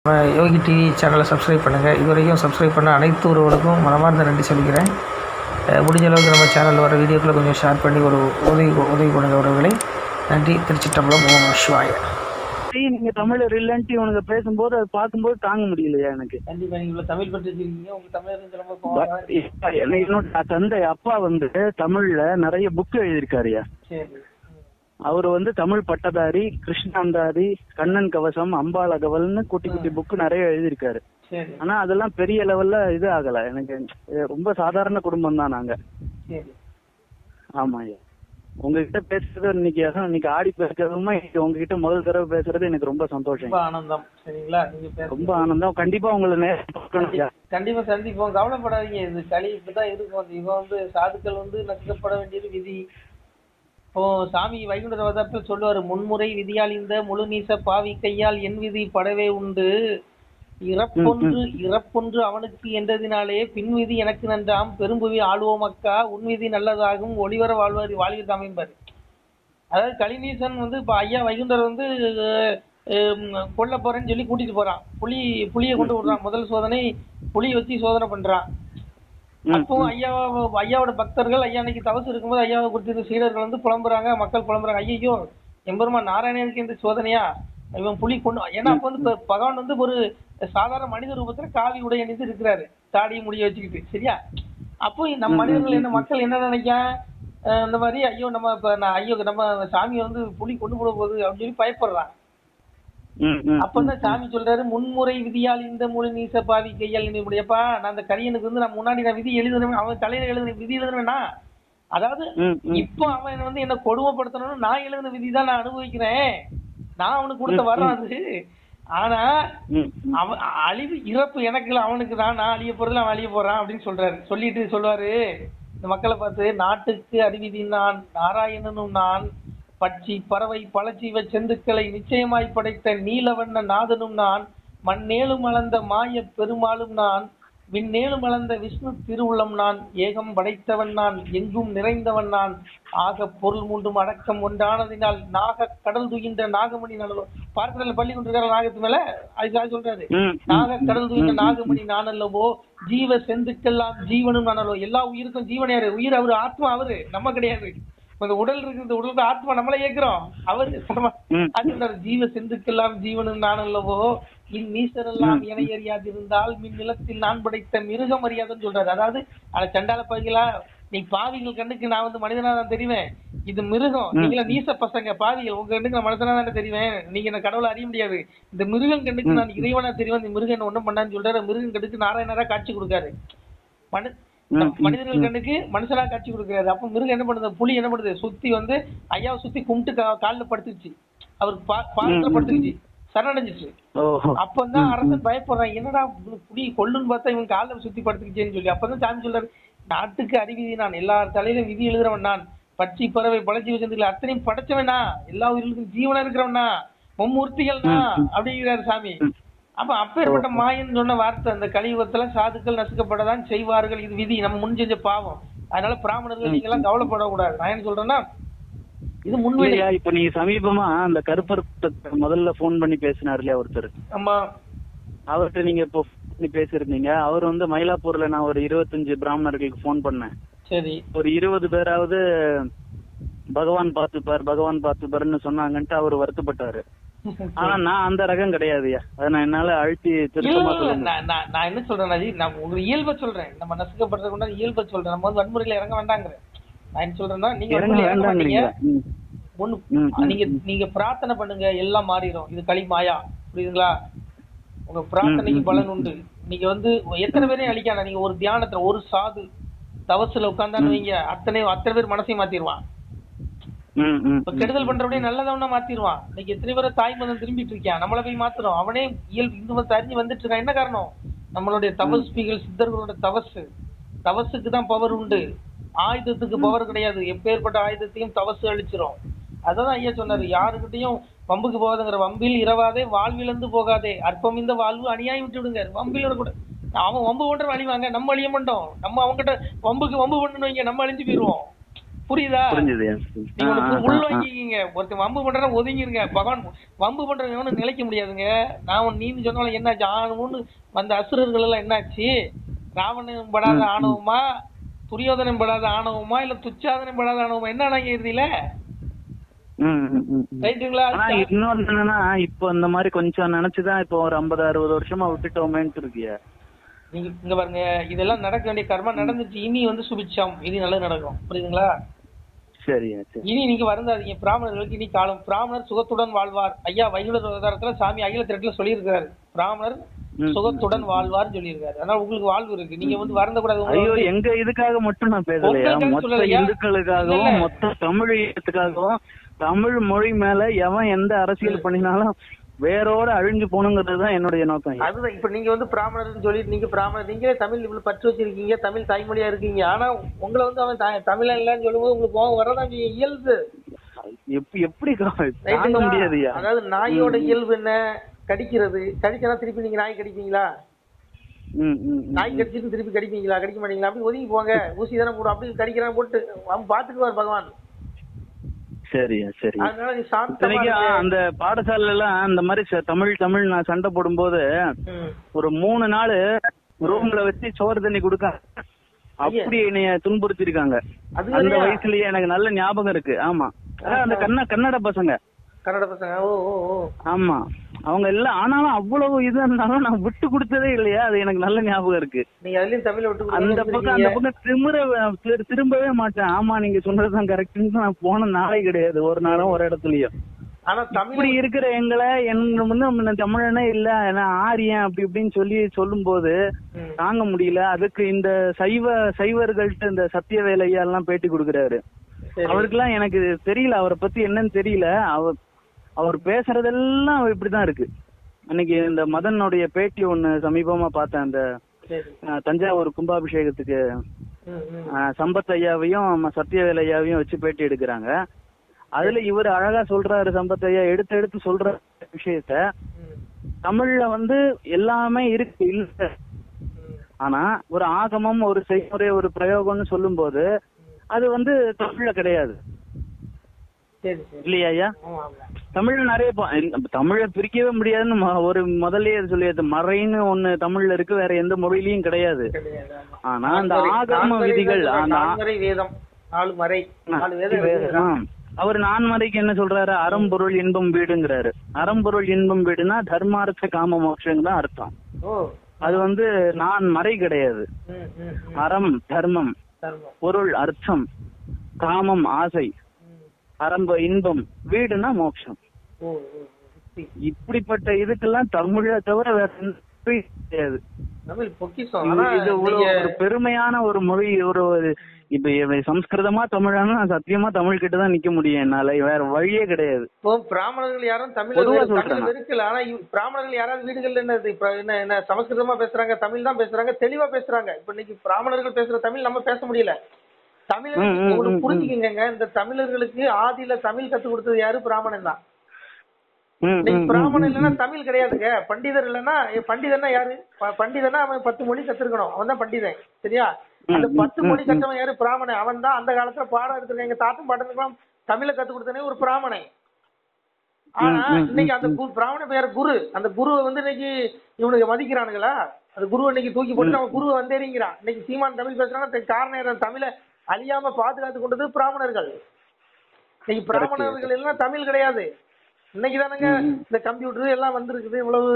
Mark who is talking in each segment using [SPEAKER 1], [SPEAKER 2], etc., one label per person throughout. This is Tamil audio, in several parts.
[SPEAKER 1] யோகி டிவி சேனலை சப்ஸ்கிரைப் பண்ணுங்கள். இதுவரைக்கும் சப்ஸ்கிரைப் பண்ண அனைத்து உறவுகளுக்கும் மனமார்ந்த நன்றி சொல்லிக்கிறேன். முடிஞ்ச அளவுக்கு நம்ம சேனலில் வர வீடியோக்களை கொஞ்சம் ஷேர் பண்ணி ஒரு உதவி பண்ணுங்க உறவுகளை. நன்றி. திருச்சிற்றம்பலம். ஓம் சிவாய.
[SPEAKER 2] நீங்க தமிழ் ரிலன்ட்டி உனக்கு பேசும்போது அதை பார்க்கும்போது தாங்க முடியலையா எனக்கு.
[SPEAKER 1] கண்டிப்பா நீங்க தமிழ் பற்றி வச்சிருக்கீங்க. உங்க
[SPEAKER 2] தமிழ் என்னோட தந்தை அப்பா தமிழ்ல நிறைய புக் எழுதியிருக்காருயா.
[SPEAKER 1] சரி.
[SPEAKER 2] அவரு தமிழ் பட்டதாரி, கிருஷ்ணாந்தாதி, கண்ணன் கவசம், அம்பாள் அகவல்னு குட்டி குட்டி புக் நிறைய எழுதியிருக்காரு. ஆனா அதெல்லாம் பெரிய லெவல்ல இது ஆகல. எனக்கு ரொம்ப சாதாரண குடும்பம் தான் நாங்க. ஆமா ஐயா. உங்ககிட்ட பேசுறது இன்னைக்கு ஆடி பேசுறதுமா உங்ககிட்ட முதல் தடவை பேசுறது எனக்கு ரொம்ப சந்தோஷம்,
[SPEAKER 1] ஆனந்தம். சரிங்களா? நீங்க
[SPEAKER 2] ரொம்ப ஆனந்தம். கண்டிப்பா உங்களை நேரம்
[SPEAKER 1] கண்டிப்பா சந்திப்போம். கவலைப்படாதீங்க. இது களி இப்படிதான் இருக்கும். இவன் சாதுக்கள் நசுக்கப்பட வேண்டியது விதி. இப்போ சாமி வைகுண்ட அவதாரத்தில் சொல்லுவாரு, முன்முறை விதியால் இந்த முழு நீச பாவி கையால் என் விதி படவே உண்டு, இறப்பொன்று அவனுக்கு என்றதினாலே பின் விதி எனக்கு நன்றாம், பெரும்புவி ஆளுவோம் அக்கா உன் விதி நல்லதாகும், ஒளிவர வாழ்வீர் தாமின்பாரு. அதாவது கலிநீசன் இப்ப ஐயா வைகுண்டர் கொல்ல போறேன்னு சொல்லி கூட்டிட்டு போறான். புலியை கொண்டு விடுறான். முதல் சோதனை புலி வச்சு சோதனை பண்றான். அப்போ ஐயாவோட பக்தர்கள் ஐயா அன்னைக்கு தவசு இருக்கும்போது ஐயாவை குறித்து சீடர்கள் புலம்புறாங்க. மக்கள் புலம்புறாங்க, ஐயோ எம்பெருமான் நாராயணனுக்கு இந்த சோதனையா, இவன் புலி கொண்டு. ஏன்னா அப்ப பகவான் ஒரு சாதாரண மனித ரூபத்துல காவி உடை அணிந்து இருக்கிறாரு, தாடியை முடிய வச்சுக்கிட்டு. சரியா? அப்போ நம்ம மனிதர்கள் மக்கள் என்ன நினைக்கா, இந்த மாதிரி ஐயோ நம்ம சாமி புலி கொண்டு போட போகுது அப்படின்னு சொல்லி பயப்படுறான். அப்பதான் சாமி சொல்றாரு, முன்முறை விதியால் இந்த முழு நீச பாவி கையால் முடியப்பா, நான் அந்த கரியனுக்கு நான் முன்னாடி விதி எழுதுனேன், அவன் தலையில எழுதுன விதி எழுதுனா, அதாவது இப்போ அவன் என்ன கொடுமைப்படுத்தணும்னு நான் எழுதின விதி தான் நான் அனுபவிக்கிறேன், நான் அவனுக்கு கொடுத்த வராது. ஆனா அவன் அழிவு இறப்பு எனக்கு இல்லை, அவனுக்கு தான், நான் அழிய போறதுல அவன் அழிய போறான் அப்படின்னு சொல்றாரு. சொல்லிட்டு சொல்லுவாரு இந்த மக்களை பார்த்து, நாட்டுக்கு அறிவிதி நான், நாராயணனும் நான், பட்சி பறவை பழச்சீவ செந்துக்களை நிச்சயமாய் படைத்த நீலவண்ண நாதனும் நான், மண்ணேலும் அளந்த மாய பெருமாளும் நான், விண்ணேலும் அளந்த விஷ்ணு திருவுள்ளம் நான், ஏகம் படைத்தவன் நான், எங்கும் நிறைந்தவன் நான், ஆக பொருள் மூன்றும் அடக்கம் ஒன்றானதினால் நாக கடல் துயின்ற நாகமணி நல்லோ. பார்க்கடல பள்ளி கொண்டிருக்கிற நாகத்து மேல அதுக்காக சொல்றாரு, நாக கடல் துயின்ற நாகமணி நான் அல்லவோ, ஜீவ செந்துக்கெல்லாம் ஜீவனும் நான் அல்லவோ. எல்லா உயிருக்கும் ஜீவன் யாரு? உயிர் அவரு, ஆத்மா அவரு, நம்ம கிடையாது. இந்த உடல் இருக்கு, இந்த உடலுக்கு ஆத்மா நம்மளே ஏற்கிறோம், அவரு. ஜீவ செந்துக்கெல்லாம் ஜீவனும் நான் அல்லவோ, இந்நீசரெல்லாம் என அறியாதிருந்தால் மின் நிலத்தில் நான் படைத்த மிருகம் அறியாதுன்னு சொல்றாரு. அதாவது அதை சண்டால பாவிகளா, நீ பாவிகள் கண்ணுக்கு நான் மனிதனா தான் தெரிவேன், இது மிருகம், நீங்களா நீச பசங்க பாவிகள், உங்க கண்ணுக்கு நான் மனிதனா தானே தெரிவேன், நீங்க என்ன கடவுளை அறிய முடியாது, இந்த மிருகம் கண்ணுக்கு நான் இறைவனா தெரிவேன், இந்த மிருகம் என்ன ஒண்ணும் பண்ணான்னு சொல்றாரு. மிருகம் கண்ணுக்கு நாராயணரா காட்சி கொடுக்காரு, மனிதர்கள் கண்ணுக்கு மனுஷனா காட்சி கொடுக்கிறாரு. அப்ப மிருகம் என்ன பண்ணுது, புலி என்ன பண்ணுது, சுத்தி ஐயாவை சுத்தி கும்பிட்டு காலில் படுத்துச்சு, அவருக்கு பாதத்துல படுத்துச்சு, சரணடைஞ்சிச்சு. அப்பதான் அரசன் பயப்படுறான், என்னடா புலி கொல்லுன்னு பார்த்தா இவன் காலில் சுத்தி படுத்துக்கிச்சேன்னு சொல்லி. அப்பதான் சாமி சொல்றாரு, நாட்டுக்கு அறிவிதி நான், எல்லா தலையிலும் விதி எழுதுறவன் நான், பட்சி பறவை பழச்சி வச்சிருக்கல அத்தனையும் படைச்சவனா, எல்லா உயிர்களுக்கும் ஜீவனா இருக்கிறவனா, மும்மூர்த்திகள்னா அப்படிங்கிறாரு சாமி. அப்ப அப்பேற்பட்ட மாயன் சொன்ன வார்த்தை, அந்த கலியுகத்துல சாதுக்கள் நசுக்கப்படதான் செய்வார்கள், இது விதி, நம்ம முன் செஞ்ச பாவம். அதனால பிராமணர்கள் நீங்க எல்லாம் கவலைப்படக்கூடாது. நான் என்ன சொல்றேன்னா, இது முன்வெளியா.
[SPEAKER 2] இப்ப நீங்க சமீபமா அந்த கருப்பர் முதல்ல போன் பண்ணி பேசினார் இல்லையா ஒருத்தர்,
[SPEAKER 1] ஆமா, அவர்கிட்ட
[SPEAKER 2] நீங்க இப்போ பேசிருந்தீங்க. அவர் மயிலாப்பூர்ல நான் ஒரு 25 பிராமணர்களுக்கு போன் பண்ணேன். சரி, ஒரு 20 பேராவது பகவான் பார்த்துப்பாருன்னு சொன்னாங்கன்ட்டு அவர் வருத்தப்பட்டாரு. ஆனா நான் அந்த ரகம் கிடையாதுயா, அதை நான் என்னால அழுத்தி திருத்தமா
[SPEAKER 1] நான் என்ன சொல்றேன், நான் ஒரு இயல்பை சொல்றேன், நம்ம நசுக்கப்படுறதுக்கு இயல்பை சொல்றேன், நம்ம வன்முறையில இறங்க வேண்டாங்கிறேன். நான் என்ன சொல்றேன்னா, நீங்க பிரார்த்தனை பண்ணுங்க, எல்லாம் மாறிடும், இது களி மாயா, புரியுதுங்களா? உங்க பிரார்த்தனைக்கு பலன் உண்டு. நீங்க எத்தனை பேரையும் அழிக்கான, நீங்க ஒரு தியானத்துல ஒரு சாது தவசுல உட்கார்ந்தான்னு வைங்க, அத்தனை பேர் மனசையும் மாத்திடுவான். கெடுதல் பண்றபடியே நல்லதவனா மாத்திடுவான். இன்னைக்கு எத்தனை பேரை தாய் மதம் திரும்பிட்டு இருக்கான், நம்மள போய் மாத்துறோம். அவனே இயல்பு இந்து மதத்தை அறிஞ்சு வந்துட்டு இருக்கான். என்ன காரணம்? நம்மளுடைய தபஸ்பிகள் சித்தர்களோட தவசுக்கு தான் பவர் உண்டு, ஆயுதத்துக்கு பவர் கிடையாது. எப்பேற்பட்ட ஆயுதத்தையும் தவசு அழிச்சிரும். அதான் ஐயா சொன்னாரு, யாருக்கிட்டையும் வம்புக்கு போகாதுங்கிற, வம்பில் இரவாதே வாழ்விழந்து போகாதே, அற்பம் இந்த வாழ்வு அநியாயம் விட்டு விடுங்க. வம்பில் கூட அவன் வம்பு பண்ற அழிவாங்க, நம்ம அழிய மாட்டோம். நம்ம அவங்ககிட்ட வம்பு பண்ணணும், நம்ம அழிஞ்சு போயிடுவோம். புரியுதா?
[SPEAKER 2] புரிஞ்சுது.
[SPEAKER 1] நீங்க உள் வாங்கிக்கிங்க. ஒருத்தன் வம்பு பண்றா ஒதுங்கிருங்க. பகவான் வம்பு பண்றவன் நிலைக்க முடியாதுங்க. நான் நீ சொன்னாலும் என்னாச்சு ஆணுன்னு வந்த அசுரர்கள் எல்லாம் என்னாச்சு? ராவணன் படாத ஆணவமா, துரியோதனம் படாத ஆணவமா, இல்ல துச்சாதனம் படாத ஆணவமா? என்ன இறுதியில ரைட்டுங்களா?
[SPEAKER 2] இன்னொன்னு என்னன்னா, இப்ப இந்த மாதிரி கொஞ்சம் நினைச்சுதான் இப்போ ஒரு 50-60 வருஷமா விட்டுட்டோமேன்ட்டு இருக்கிய.
[SPEAKER 1] நீங்க இங்க பாருங்க, இதெல்லாம் நடக்க வேண்டிய கர்மா நடந்துச்சு. இனி சுபிச்சம், இனி நல்லது நடக்கும். புரியுதுங்களா?
[SPEAKER 2] சரி.
[SPEAKER 1] இனி நீங்க வருந்தாதீங்க. பிராமணர்களுக்கு இனி காலம். பிராமணர் சுகத்துடன் வாழ்வார். ஐயா வைகுண்டர் அவதாரத்துல சாமி அகில திரட்டுல சொல்லியிருக்காரு, பிராமணர் சுகத்துடன் வாழ்வார் சொல்லியிருக்காரு. அதனால உங்களுக்கு வாழ்வு இருக்கு. நீங்க வருந்த கூடாது.
[SPEAKER 2] ஐயோ, எங்க இதுக்காக மட்டும் நான் பேசலையா, மொத்த இந்துக்களுக்காகவும் மொத்த தமிழகத்துக்காகவும் தமிழ் மொழி மேல எவன் எந்த அரசியல் பண்ணினாலும் வேரோட அழிஞ்சு போகணுங்கிறது தான் என்னுடைய நோக்கம்.
[SPEAKER 1] அதுதான் இப்ப நீங்க பிராமணர்னு சொல்லிட்டு நீங்க பிராமணர், நீங்களே தமிழ் இவ்வளவு பற்று வச்சிருக்கீங்க, தமிழ் தாய்மொழியா இருக்கீங்க. ஆனா உங்களை அவன் தமிழன் இல்லன்னு சொல்லும்போது உங்களுக்கு கோவம் வரதான் இயல்பு.
[SPEAKER 2] எப்படி தாங்க முடியாதுயா?
[SPEAKER 1] அதாவது நாயோட இயல்பு என்ன? கடிக்கிறது. கடிச்சா திருப்பி நீங்க நாய் கடிப்பீங்களா? நாய் கடிச்சிட்டு திருப்பி கடிப்பீங்களா? கடிக்க மாட்டீங்களா? அப்படி ஒதுங்கி போங்க. ஊசி தானே போடும். அப்படி கடிக்கிறான் போட்டு அவன் பாத்துக்குவார் பகவான்.
[SPEAKER 2] சரியா சரி. அந்த பாடசாலையில எல்லாம் இந்த மாதிரி தமிழ் நான் சண்டை போடும்போது ஒரு 3 நாள் ரூம்ல வச்சு சோறு தண்ணி கொடுக்க அப்படி என்னைய துன்புறுத்திருக்காங்க. அந்த வயசுலயே எனக்கு நல்ல ஞாபகம் இருக்கு. ஆமா, அந்த கன்னட பசங்க. ஆமா, அவங்க எல்லாம். ஆனாலும் அவ்வளவு இது இருந்தாலும் நான் விட்டு கொடுத்ததே இல்லையா, அது எனக்கு நல்ல ஞாபகம் இருக்கு. அந்த பக்கம் திரும்பவே மாட்டேன். ஆமா, நீங்க சொன்னதுதான் கரெக்ட்னு நான் போன நாளே கிடையாது ஒரு நாளும் ஒரு இடத்துலயும். ஆனா இப்படி இருக்கிற எங்களை தமிழனே இல்ல ஆரியன் அப்படி இப்படின்னு சொல்லும் போது தாங்க முடியல. அதுக்கு இந்த சைவர்கள்ட்ட இந்த சத்தியவேலையா எல்லாம் பேட்டி கொடுக்கறாரு. அவருக்கெல்லாம் எனக்கு தெரியல, அவரை பத்தி என்னன்னு தெரியல. அவர் பேசுறதெல்லாம் இப்படிதான் இருக்கு. அன்னைக்கு இந்த மதனுடைய பேட்டி ஒண்ணு சமீபமா பார்த்தேன். அந்த தஞ்சாவூர் கும்பாபிஷேகத்துக்கு சம்பத் ஐயாவையும் சத்தியவேல் ஐயாவையும் வச்சு பேட்டி எடுக்கிறாங்க. அதுல இவர் அழகா சொல்றாரு, சம்பத் ஐயா எடுத்து சொல்ற விஷயத்த தமிழ்ல எல்லாமே இருக்கு இல்ல, ஆனா ஒரு ஆகமம், ஒரு செய்முறை, ஒரு பிரயோகம்னு சொல்லும் போது அது தமிழ்ல கிடையாது இல்லையா ஐயா? தமிழ்ல நிறைய தமிழை பிரிக்கவே முடியாதுன்னு ஒரு முதல்லயே சொல்லியது. மறைன்னு ஒண்ணு தமிழ்ல இருக்கு, வேற எந்த மொழியிலயும் கிடையாது. ஆனா அந்த ஆகம விதிகள், அவர் நான்மறைக்கு என்ன சொல்றாரு? அறம்பொருள் இன்பம் வீடுங்கிறாரு. அறம்பொருள் இன்பம் வீடுனா தர்மார்த்த காம மோட்சம் தான் அர்த்தம். அது நான் மறை கிடையாது. அறம் தர்மம், பொருள் அர்த்தம், காமம் ஆசை, அரம்ப இன்பம், வீடுனா மோட்சம். இப்படிப்பட்ட இதுக்கெல்லாம் தமிழ தவிர வேற கிடையாது. இது ஒரு பெருமையான ஒரு மொழி. ஒரு இப்ப சம்ஸ்கிருதமா தமிழானா சத்தியமா தமிழ் கிட்டதான் நிக்க முடியும் என்னால, வேற வழியே கிடையாது.
[SPEAKER 1] பிராமணர்கள் யாரும் தமிழ் இருக்கல. ஆனா பிராமணர்கள் யாராவது வீடுகள்ல என்ன சமஸ்கிருதமா பேசுறாங்க, தமிழ் தான் பேசுறாங்க, தெளிவா பேசுறாங்க. இப்ப இன்னைக்கு பிராமணர்கள் பேசுற தமிழ் நம்ம பேச முடியல. தமிழர்களுக்கு புரிஞ்சுக்கங்க, இந்த தமிழர்களுக்கு ஆதியில தமிழ் கத்து கொடுத்தது யாரு? பிராமணன் தான். பிராமணன் இல்லைன்னா தமிழ் கிடையாதுங்க. பண்டிதர் இல்லைன்னா, பண்டிதன்னா யாரு? பண்டிதன்னா அவன் 10 மொழி கத்துருக்கணும், அவன் தான் பண்டிதன். சரியா? அந்த 10 மொழி கற்றவன் யாரு? பிராமணன். அவன் தான் அந்த காலத்துல பாடம் எடுத்திருக்காங்க. எங்க தாத்தும் பாட்டனுக்கெல்லாம் தமிழை கத்து கொடுத்தனே ஒரு பிராமணன். ஆனா இன்னைக்கு அந்த பிராமண பேர் குரு. அந்த குருவை இன்னைக்கு இவனுக்கு மதிக்கிறானுங்களா? அந்த குருவை இன்னைக்கு தூக்கி போட்டு அவன் குருவை வந்தேறிங்கிறான். இன்னைக்கு சீமான் தமிழ் பேசுறாங்க, காரணம் தமிழை அழியாம பாதுகாத்து கொண்டது பிராமணர்கள். இன்னைக்கு பிராமணர்கள் எல்லாம் தமிழ் கிடையாது. இன்னைக்கு தானங்க இந்த கம்ப்யூட்டர் எல்லாம் வந்திருக்குது, இவ்வளவு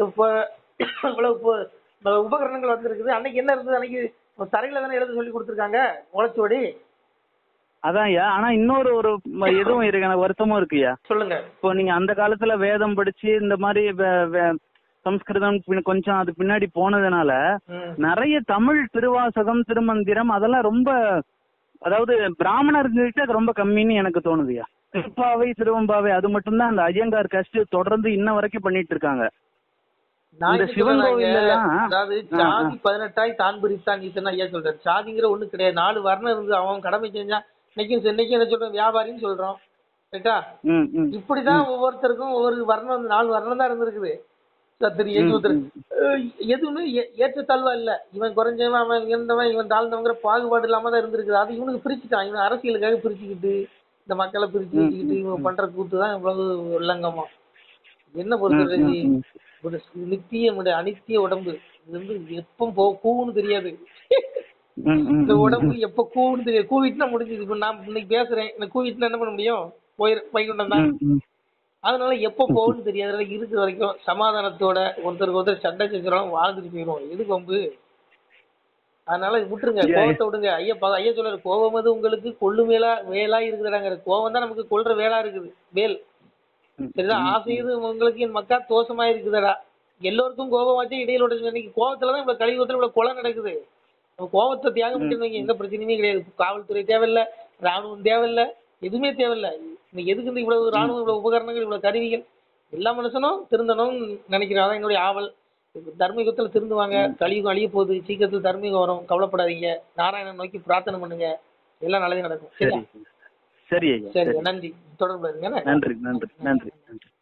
[SPEAKER 1] உபகரணங்கள் வந்திருக்குது. அன்னைக்கு என்ன இருந்தது? அன்னைக்கு தரையில தானே எழுத சொல்லி கொடுத்துருக்காங்க, உழைச்சோடி.
[SPEAKER 2] அதான். ஆனா இன்னொரு ஒரு எதுவும் இருக்கு, எனக்கு வருத்தமும் இருக்குயா. சொல்லுங்க. இப்போ நீங்க அந்த காலத்துல வேதம் படிச்சு இந்த மாதிரி சம்ஸ்கிருதம் கொஞ்சம் அது பின்னாடி போனதுனால நிறைய தமிழ் திருவாசகம், திருமந்திரம் அதெல்லாம் ரொம்ப, அதாவது பிராமணர்கிட்ட அது ரொம்ப கம்மின்னு எனக்கு தோணுதுயா. திருப்பாவை, திருவம்பாவை அது மட்டும்தான் அந்த ஐயங்கார் கஷ்ட தொடர்ந்து இன்ன வரைக்கும் பண்ணிட்டு இருக்காங்க. சிவன் கோவில்
[SPEAKER 1] அதாவது சாதி 18 தான் பிரித்தான் ஈசன் ஐயா சொல்றாரு. சாதிங்கிற ஒண்ணு கிடையாது. 4 வர்ணம் இருந்து அவன் கடமை செஞ்சா இன்னைக்கும் என்ன சொல்றோம்? வியாபாரின்னு சொல்றோம். ரைட்டா? இப்படிதான் ஒவ்வொருத்தருக்கும் ஒவ்வொரு வர்ணம், 4 வர்ணம் தான் இருந்திருக்குது. சத்திரிய சூத்திரன் எதுவுமே ஏற்றத்தாழ்வா இல்ல. இவன் குறைஞ்சவன், அவன் இருந்தவன், இவன் தாழ்ந்தவங்கிற பாகுபாடு இல்லாம தான் இருந்திருக்குது. அது இவனுக்கு பிரிச்சுட்டான். இவன் அரசியலுக்காக பிரிச்சுக்கிட்டு இந்த மக்களை பிரிச்சு வச்சுக்கிட்டு இவன் பண்ற கூத்து தான் இவ்வளவு உள்ளங்கமா. என்ன பொறுத்தவரை ஒரு நித்திய அனித்திய உடம்பு இது வந்து எப்ப கூவுன்னு தெரியாது. இந்த உடம்பு எப்ப கூவுன்னு தெரியாது. கூவிட்டுனா முடிஞ்சது. இப்ப நான் இன்னைக்கு பேசுறேன், இந்த கூவிட்டுனா என்ன பண்ண முடியும்? வைகுண்டம் தான். அதனால எப்ப போகும்னு தெரியாது. அதனால இருக்கிற வரைக்கும் சமாதானத்தோட ஒருத்தருக்கு ஒருத்தர் சண்டை செஞ்சிடும், வாழ்ந்துட்டு போயிடும். எது பம்பு? அதனால விட்டுருங்க, கோவத்தை விடுங்க. ஐயா சொல்றாரு, கோபம் அது உங்களுக்கு கொள்ளு வேலா இருக்குதுடாங்க. கோபம் தான் நமக்கு கொள்ற வேலா இருக்குது, வேல். சரிதான். ஆசையுது உங்களுக்கு என் மக்கா தோஷமா இருக்குதுடா. எல்லோருக்கும் கோபம் வச்சு இடையிலோட இன்னைக்கு கோபத்துலதான் இவ்வளவு கலியுகத்துல இவ்வளவு கொலை நடக்குது. நம்ம கோபத்தை தியாகம் பண்ணிட்டு எந்த பிரச்சனையுமே கிடையாது. காவல்துறை தேவையில்லை, ராணுவம் தேவையில்லை, எதுவுமே தேவையில்லை. இன்னைக்கு எதுக்கு இந்த இவ்வளவு ராணுவம், இவ்வளவு உபகரணங்கள், இவ்வளவு கருவிகள்? எல்லா மனுஷனும் திருந்தணும்னு நினைக்கிறேன். அதான் என்னுடைய ஆவல். தர்மயுகத்துல திருந்துவாங்க. கலியுகம் அழிய போகுது, சீக்கிரத்துல தர்மயுகம் வரும். கவலைப்படாதீங்க. நாராயணன் நோக்கி பிரார்த்தனை பண்ணுங்க, எல்லாம் நல்லதே நடக்கும்.
[SPEAKER 2] சரி.
[SPEAKER 1] சரி, நன்றி. தொடர்பு.
[SPEAKER 2] நன்றி.